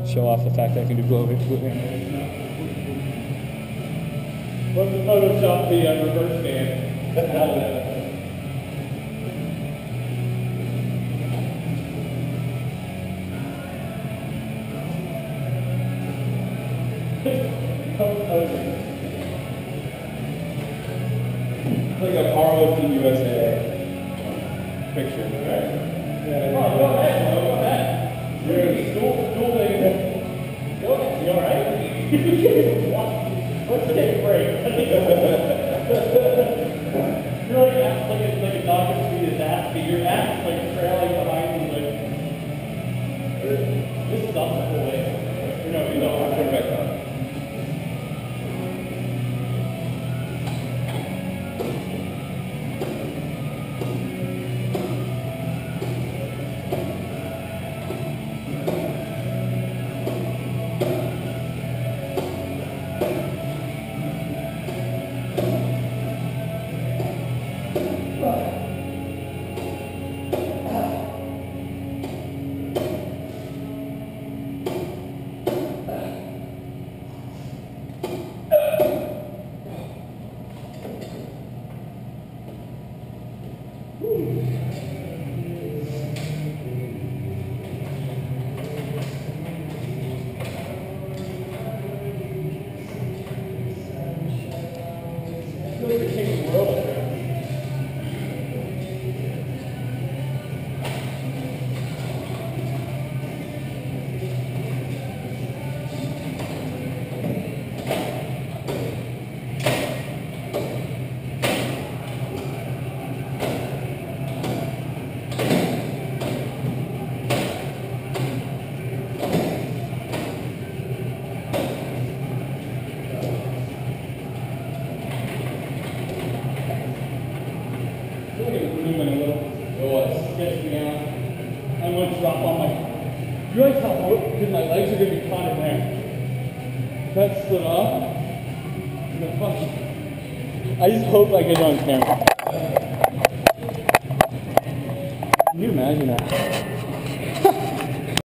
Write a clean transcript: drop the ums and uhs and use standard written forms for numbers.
show off the fact that I can do glute handles. What's the Photoshop the reverse stand? Like a powerlifting USA picture, right? Yeah. Oh, go ahead. You're dual leg. Go ahead. You alright? Let's take a break. You're like a dog that feed his ass, but your ass is like trailing behind you. This is up the whole way. No, I'll put it back on. I'm going to drop on my, you realize how hard, because my legs are going to be caught in there. That stood up. I just hope I get it on camera. Can you imagine that?